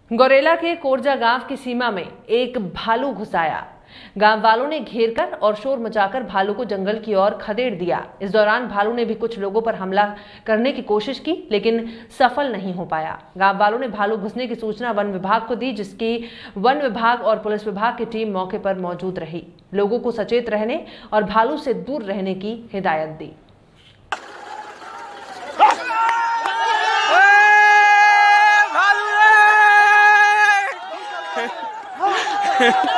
गौरेला के कोरजा गांव की सीमा में एक भालू घुस आया। गांव वालों ने घेर कर और शोर मचाकर भालू को जंगल की ओर खदेड़ दिया। इस दौरान भालू ने भी कुछ लोगों पर हमला करने की कोशिश की, लेकिन सफल नहीं हो पाया। गांव वालों ने भालू घुसने की सूचना वन विभाग को दी, जिसकी वन विभाग और पुलिस विभाग की टीम मौके पर मौजूद रही। लोगों को सचेत रहने और भालू से दूर रहने की हिदायत दी। Ha